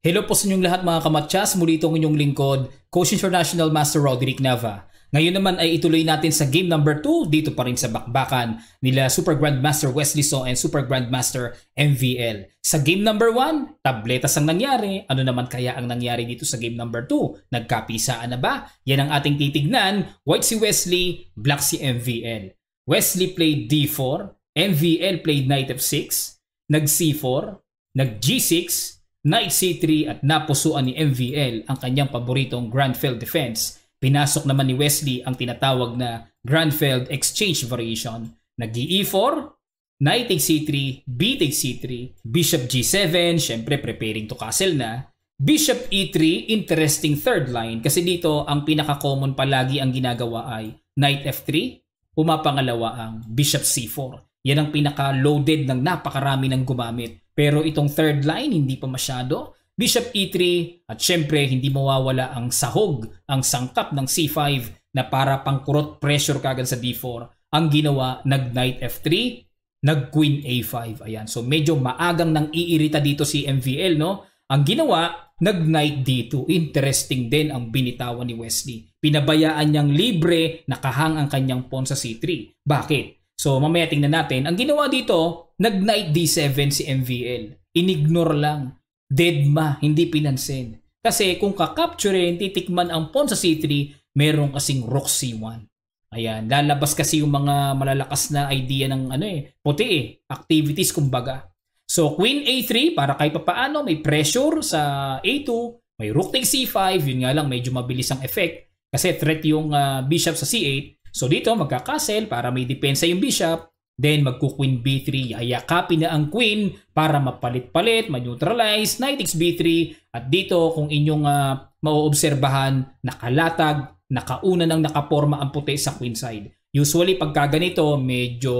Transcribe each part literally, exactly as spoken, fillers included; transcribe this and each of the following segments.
Hello po sa inyong lahat mga kamatsas, muli itong inyong lingkod, Coach International Master Roderick Nava. Ngayon naman ay ituloy natin sa game number two dito pa rin sa bakbakan nila Super Grandmaster Wesley So and Super Grandmaster M V L. Sa game number one, tabletas ang nangyari. Ano naman kaya ang nangyari dito sa game number two? Nagkapisaan na ba? Yan ang ating titignan. White si Wesley, black si M V L. Wesley played D four, M V L played Knight F six, nag C four, nag G six, Knight C three at napusuan ni M V L ang kanyang paboritong Grandfield defense. Pinasok naman ni Wesley ang tinatawag na Grandfield exchange variation. Nag E four, Knight takes C three, B takes C three, Bishop G seven, syempre preparing to castle na. Bishop E three, interesting third line kasi dito ang pinaka-common palagi ang ginagawa ay Knight F three, pumapangalawa ang Bishop C four. Yan ang pinaka-loaded ng napakarami ng gumamit. Pero itong third line, hindi pa masyado. Bishop E three at syempre hindi mawawala ang sahog, ang sangkap ng C five na para pangkurot pressure kagad sa D four. Ang ginawa, nag-Knight F three, nag-Queen A five. Ayan, so medyo maagang nang iirita dito si M V L, no? Ang ginawa, nag-Knight D two. Interesting din ang binitawan ni Wesley. Pinabayaan niyang libre, nakahang ang kanyang pawn sa C three. Bakit? So mamaya tingnan natin. Ang ginawa dito, nag-Knight D seven si M V L. Inignore lang. Deadma, hindi pinansin. Kasi kung kakapturein, titikman ang pawn sa C three, meron kasing Rook C one. Ayan, lalabas kasi yung mga malalakas na idea ng ano eh, puti eh, activities kumbaga. So Queen A three, para kahit papaano may pressure sa A two, may Rook takes C five, yun nga lang medyo mabilis ang effect kasi threat yung uh, Bishop sa C eight. So dito magkakastle para may depensa yung Bishop. Then magku-Queen B three, ayakapin na ang Queen para mapalit-palit, ma-neutralize, Knight takes B three. At dito kung inyong uh, mauobserbahan, nakalatag, nakauna ng nakaporma ang puti sa Queen side. Usually pagka ganito, medyo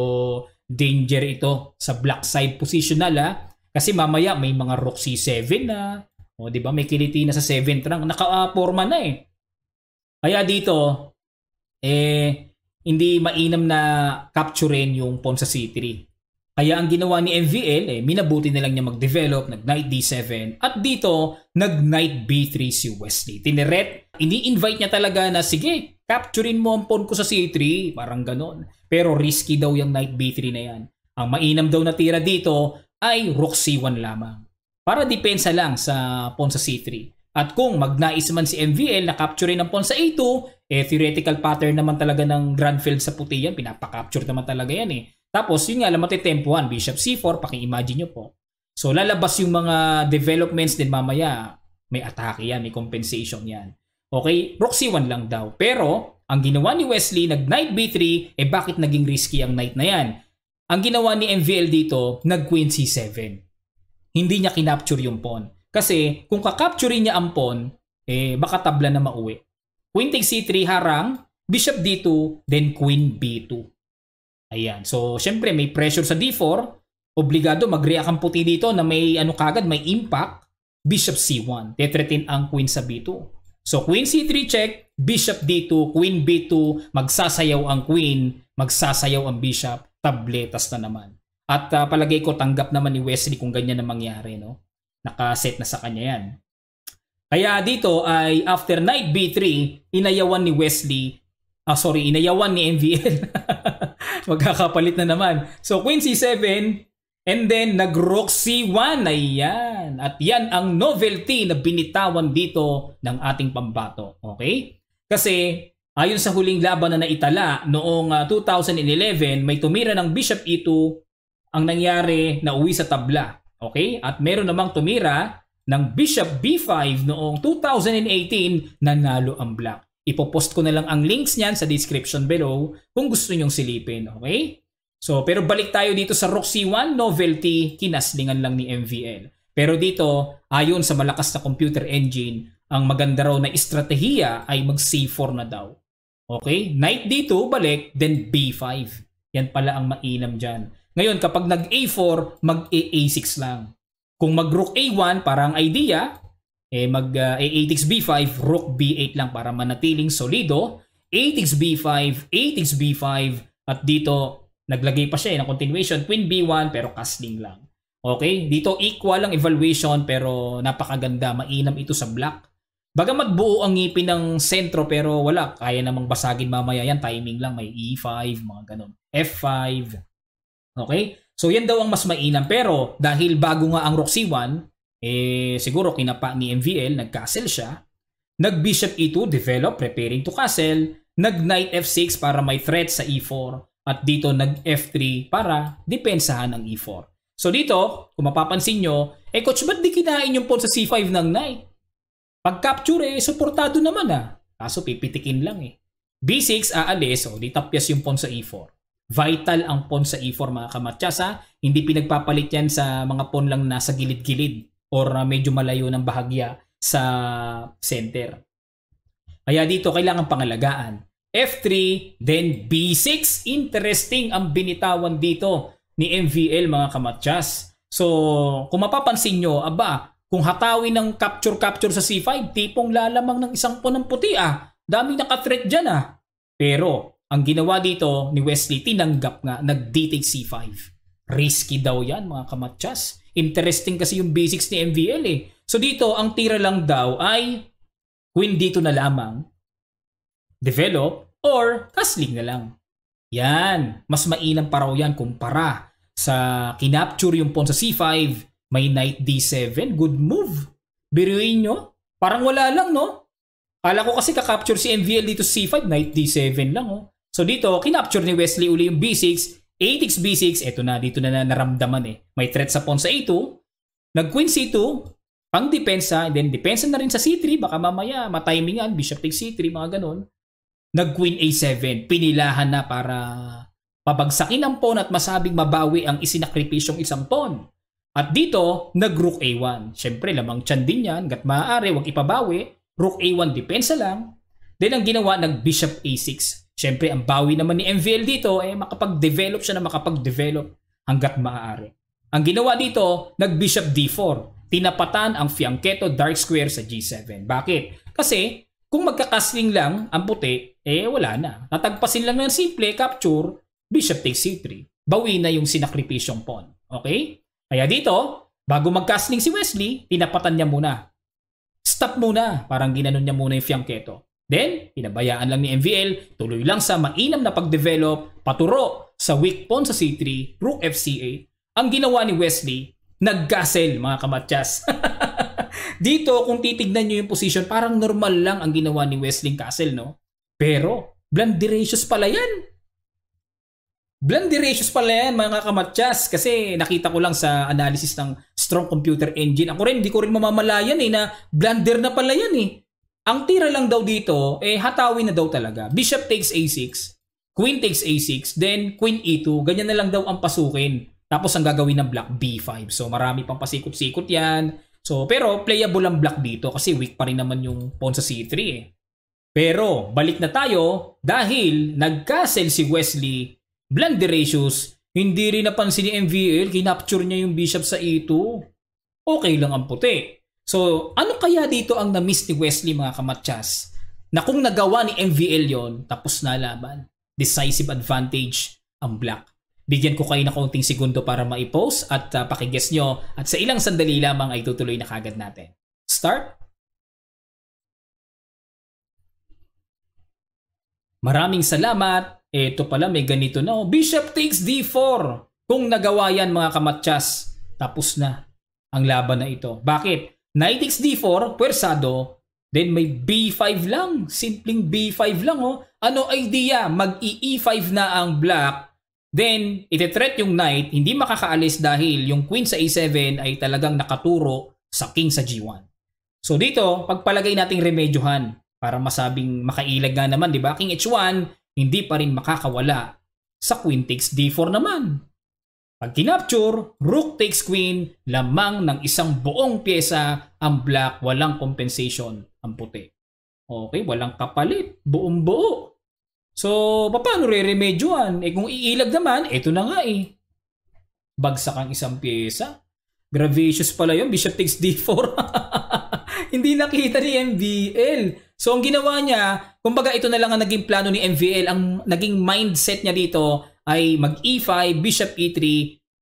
danger ito sa black side positional ha. Kasi mamaya may mga Rook C seven na, o di ba may kiliti na sa seventh rank, nakaporma na eh. Kaya dito, eh, hindi mainam na capturein yung pawn sa C three. Kaya ang ginawa ni M V L, eh, minabuti na lang niya mag-develop, nag-Knight D seven, at dito, nag-Knight B three si Wesley. Tineret, ini-invite niya talaga na, sige, capturein mo ang pawn ko sa C three, parang ganon. Pero risky daw yung Knight B three na yan. Ang mainam daw na tira dito ay Rook C one lamang. Para depensa lang sa pawn sa C three. At kung magnais man si M V L na capturein ang pawn sa A two, eh theoretical pattern naman talaga ng Grandfield sa puti yan. Pinapakapture naman talaga yan eh. Tapos yun nga lang matitempuhan. Bishop C four, paki-imagine nyo po. So lalabas yung mga developments din mamaya. May atake yan, may compensation yan. Okay, Rook C one lang daw. Pero ang ginawa ni Wesley, nag-Knight B three, eh bakit naging risky ang Knight na yan? Ang ginawa ni M V L dito, nag-Queen C seven. Hindi niya kinapture yung pawn. Kasi kung kakapturein niya ang pawn, eh baka tabla na mauwi. Queen takes C three harang, Bishop D two, then Queen B two. Ayan. So, syempre may pressure sa D four. Obligado mag-react ang puti dito na may ano kagad, may impact. Bishop C one. Tetretin ang Queen sa B two. So, Queen C three check, Bishop D two, Queen B two, magsasayaw ang Queen, magsasayaw ang Bishop, tabletas na naman. At uh, palagay ko tanggap naman ni Wesley kung ganyan na mangyari, no? Nakaset na sa kanya yan. Kaya dito ay after Knight B three, inayawan ni Wesley, ah sorry, inayawan ni M V L. Magkakapalit na naman. So Queen C seven and then nag-Rook C one. Ayan. At yan ang novelty na binitawan dito ng ating pambato. Okay? Kasi ayon sa huling laban na naitala noong uh, two thousand eleven, may tumira ng Bishop E two, ang nangyari na uwi sa tabla. Okay? At meron namang tumira ng Bishop B five noong two thousand eighteen, nanalo ang black. Ipopost ko na lang ang links niyan sa description below kung gusto nyong silipin. Okay? So, pero balik tayo dito sa Rook C one, novelty, kinaslingan lang ni M V L. Pero dito, ayon sa malakas na computer engine, ang maganda raw na estratehiya ay mag C four na daw. Okay? Knight D two, balik, then B five. Yan pala ang mainam dyan. Ngayon, kapag nag-A four, mag-A six lang. Kung mag-Rook A one, parang idea, eh mag-A takes B five, Rook B eight lang para manatiling solido. A takes B five, A takes B five, at dito, naglagay pa siya eh, ng continuation, Queen B one, pero castling lang. Okay? Dito equal ang evaluation pero napakaganda. Mainam ito sa black. Bagamat buo ang ngipin ng sentro pero wala. Kaya namang basagin mamaya yan. Timing lang. May E five, mga ganun. F five. Okay? So yan daw ang mas mainam. Pero dahil bago nga ang Rook C one, eh siguro kinapa ni M V L, nag-castle siya. Nag-Bishop E two, develop, preparing to castle. Nag-Knight F six para may threat sa E four. At dito nag-F three para depensahan ang E four. So dito, kung mapapansin nyo, eh coach, ba't di kinain yung pawn sa C five ng knight? Pag capture eh, supportado naman ah. Kaso pipitikin lang eh. B six aalis, o di tapyas yung pawn sa E four. Vital ang pawn sa E four mga kamatyas ha. Hindi pinagpapalit yan sa mga pawn lang nasa gilid-gilid or uh, medyo malayo ng bahagya sa center. Kaya dito kailangan pangalagaan. F three, then B six. Interesting ang binitawan dito ni M V L mga kamatyas. So, kung mapapansin nyo, aba, kung hatawin ng capture-capture sa C five, tipong lalamang ng isang pawn ng puti ah. Daming naka-threat dyan ah. Pero, ang ginawa dito ni Wesley, tinanggap nga, nag-D take C five. Risky daw yan mga kamatyas. Interesting kasi yung B six ni M V L eh. So dito, ang tira lang daw ay queen dito na lamang, develop, or castling na lang. Yan, mas mainam pa raw yan kumpara sa kinapture yung pawn sa C five, may knight D seven, good move. Biruin nyo, parang wala lang no? Kala ko kasi kakapture si M V L dito sa C five, knight D seven lang oh. So dito, kinapture ni Wesley uli yung B six, A takes B six, eto na, dito na, na naramdaman eh. May threat sa pawn sa A two, nag-queen C two, pang depensa, then depensa na rin sa C three, baka mamaya matimingan, bishop takes C three, mga ganon. Nag-queen A seven, pinilahan na para pabagsakin ang pawn at masabing mabawi ang isinakripisyong isang pawn. At dito, nag-rook A one. Siyempre, lamang tiyan din yan, gat maaari, wag ipabawi. Rook A one, depensa lang. Then ang ginawa, nag-bishop A six. Siyempre, ang bawi naman ni M V L dito, eh makapag-develop siya na makapag-develop hanggat maaari. Ang ginawa dito, nag-bishop D four. Tinapatan ang fianchetto dark square sa G seven. Bakit? Kasi, kung magkakasling lang ang puti, eh wala na. Natagpasin lang ng simple, capture, bishop takes C three. Bawi na yung sinakripisyong pawn. Okay? Kaya dito, bago mag-castling si Wesley, tinapatan niya muna. Stop muna. Parang ginanon niya muna yung fianchetto. Then, pinabayaan lang ni M V L, tuloy lang sa mainam na pag-develop, paturo sa weak pawn sa C three, rook F C eight. Ang ginawa ni Wesley, nag-castle mga kamatyas. Dito, kung titignan nyo yung position, parang normal lang ang ginawa ni Wesley castle, no? Pero, Blunderacious pala yan. Blunderacious pala yan, mga kamatyas. Kasi nakita ko lang sa analysis ng strong computer engine. Ako rin, hindi ko rin mamamalayan eh, na blunder na pala yan eh. Ang tira lang daw dito, eh hatawin na daw talaga. Bishop takes A six, Queen takes A six, then Queen E two. Ganyan na lang daw ang pasukin. Tapos ang gagawin ng black B five. So marami pang pasikot-sikot yan. So, pero playable ang black dito kasi weak pa rin naman yung pawn sa C three eh. Pero, balik na tayo dahil nag-castle si Wesley, Blunderacious, hindi rin napansin ni M V L, kinapture niya yung bishop sa E two. Okay lang ang puti. So, ano kaya dito ang na-miss ni Wesley mga kamatyas? Na kung nagawa ni M V L yon, tapos na laban. Decisive advantage ang black. Bigyan ko kayo na konting segundo para ma-post at uh, pakiguess nyo at sa ilang sandali lamang ay tutuloy na kagad natin. Start. Maraming salamat. Ito pala may ganito na. No? Bishop takes D four. Kung nagawa yan mga kamatyas, tapos na ang laban na ito. Bakit? Knight takes D four, pwersado. Then may B five lang. Simpleng B five lang. Oh. Ano idea? Mag-E five na ang black. Then, iti-threat yung knight, hindi makakaalis dahil yung queen sa A seven ay talagang nakaturo sa king sa G one. So dito, pagpalagay nating remedyohan para masabing makailag nga naman, di ba? King H one, hindi pa rin makakawala sa queen takes D four naman. Pag kinapture, rook takes queen, lamang ng isang buong pyesa ang black, walang compensation ang puti. Okay, walang kapalit, buong buo. So, paano re-remedyoan? Eh kung iilag naman, eto na nga eh. Bagsak ang isang pyesa. Blunderacious pala yun, bishop takes D four. Hindi nakita ni M V L. So, ang ginawa niya, kumbaga ito na lang ang naging plano ni M V L. Ang naging mindset niya dito ay mag E five, bishop E three,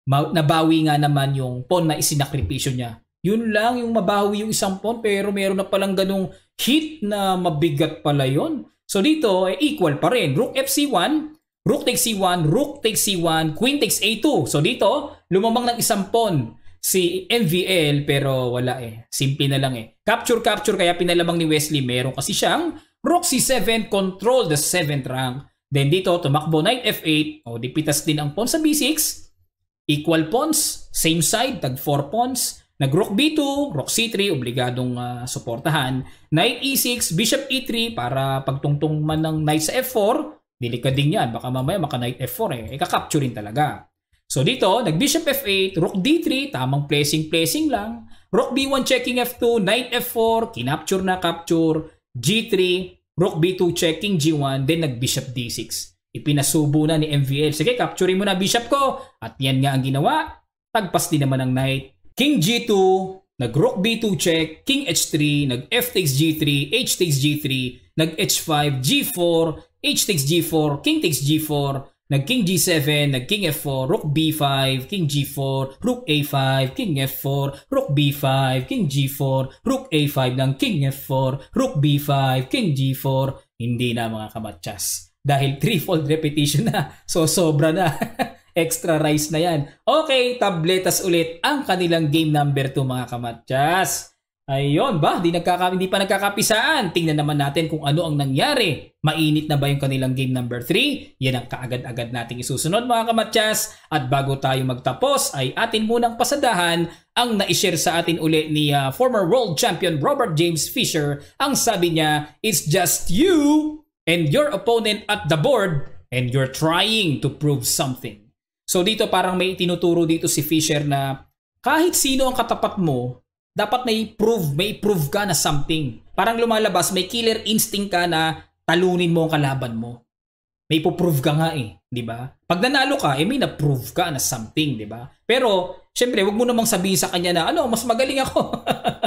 nabawi nga naman yung pawn na isinakripisyo niya. Yun lang, yung mabawi yung isang pawn, pero meron na palang ganung hit na mabigat pala yon. So dito, eh, equal pa rin. Rook F C one, Rook takes C one, Rook takes C one, Queen takes A two. So dito, lumamang ng isang pawn si M V L, pero wala eh. Simple na lang eh. Capture, capture, kaya pinalamang ni Wesley. Meron kasi siyang Rook C seven, control the seventh rank. Then dito, tumakbo Knight F eight. O, dipitas din ang pawn sa B six. Equal pawns, same side, tag four pawns. Nag-Rook B two, Rook C three, obligadong uh, suportahan. Knight E six, Bishop E three, para pagtungtong man ng Knight sa F four, delikad din yan. Baka mamaya maka Knight F four eh. Ika-capture rin talaga. So dito, nag-Bishop F eight, Rook D three, tamang placing-placing lang. Rook B one checking F two, Knight F four, kinapture na capture. G three, Rook B two checking G one, then nag-Bishop D six. Ipinasubo na ni M V L. Sige, capturein mo na Bishop ko. At yan nga ang ginawa. Tagpas din naman ng Knight. King G two, nag-Rook B two check, King H three, nag-F takes G three, H takes G three, nag-H five, G four, H takes G four, King takes G four, nag-King G seven, nag-King F four, Rook B five, King G four, Rook A five, King F four, Rook B five, King G four, Rook A five ng King F four, Rook B five, King G four. Hindi na mga kamatsas. Dahil threefold repetition na. So sobra na. Extra rice na yan. Okay, tabletas ulit ang kanilang game number two mga kamatsas. Ayun ba? Di nagkaka, hindi pa nagkakapisaan. Tingnan naman natin kung ano ang nangyari. Mainit na ba yung kanilang game number three? Yan ang kaagad-agad nating isusunod mga kamatsas. At bago tayo magtapos ay atin munang pasadahan ang na-share sa atin uli ni uh, former world champion Robert James Fisher. Ang sabi niya, it's just you and your opponent at the board and you're trying to prove something. So dito parang may tinuturo dito si Fisher na kahit sino ang katapat mo, dapat may prove, may prove ka na something. Parang lumalabas, may killer instinct ka na talunin mo ang kalaban mo. May po-prove ka nga eh, di ba? Pag nanalo ka, eh may na-prove ka na something, di ba? Pero, syempre, wag mo namang sabihin sa kanya na, ano, mas magaling ako.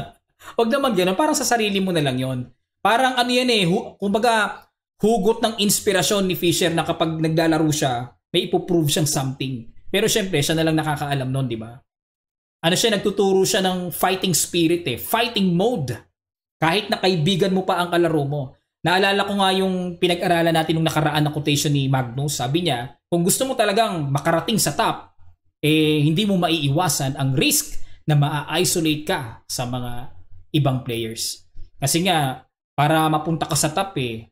Wag naman gano'n, parang sa sarili mo na lang yon. Parang ano yan eh, hu- kumbaga, hugot ng inspirasyon ni Fisher na kapag naglalaro siya, may ipoprove siyang something. Pero syempre, siya na lang nakakaalam nun, di ba? Ano siya, nagtuturo siya ng fighting spirit eh. Fighting mode. Kahit na kaibigan mo pa ang kalaro mo. Naalala ko nga yung pinag-aralan natin nung nakaraan na quotation ni Magnus. Sabi niya, kung gusto mo talagang makarating sa top, eh hindi mo maiiwasan ang risk na maa-isolate ka sa mga ibang players. Kasi nga, para mapunta ka sa top eh,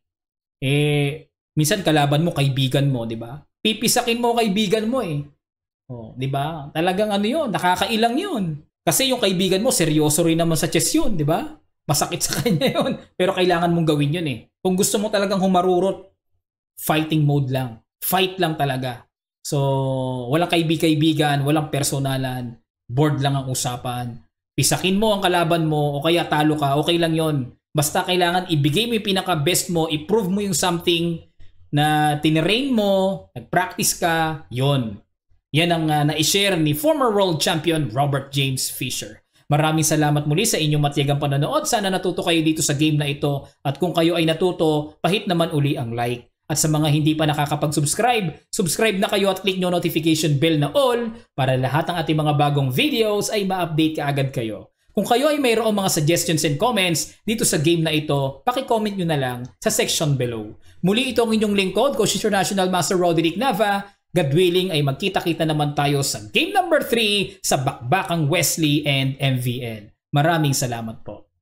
eh, minsan kalaban mo, kaibigan mo, di ba? Pipisakin mo kaibigan mo eh. Oh, 'di ba? Talagang ano 'yon, nakakailang 'yon. Kasi yung kaibigan mo seryoso rin naman sa chess 'yon, 'di ba? Masakit sa kanya 'yon, pero kailangan mong gawin 'yon eh. Kung gusto mo talagang humarurot, fighting mode lang. Fight lang talaga. So, walang kaibig-kaibigan, walang personalan, board lang ang usapan. Pisakin mo ang kalaban mo o kaya talo ka, okay lang 'yon. Basta kailangan ibigay mo yung pinaka-best mo, i-prove mo yung something na tinrain mo, nag-practice ka, yon. Yan ang uh, na-share ni former world champion Robert James Fisher. Maraming salamat muli sa inyong matiyagang panonood. Sana natuto kayo dito sa game na ito. At kung kayo ay natuto, pahit naman uli ang like. At sa mga hindi pa nakakapag-subscribe, subscribe na kayo at click nyo notification bell na all para lahat ng ating mga bagong videos ay ma-update kaagad kayo. Kung kayo ay mayroong mga suggestions and comments dito sa game na ito, paki-comment nyo na lang sa section below. Muli ito ang inyong lingkod, Coach International Master Roderick Nava. God willing ay magkita-kita naman tayo sa game number three sa Bakbakang Wesley and M V L. Maraming salamat po.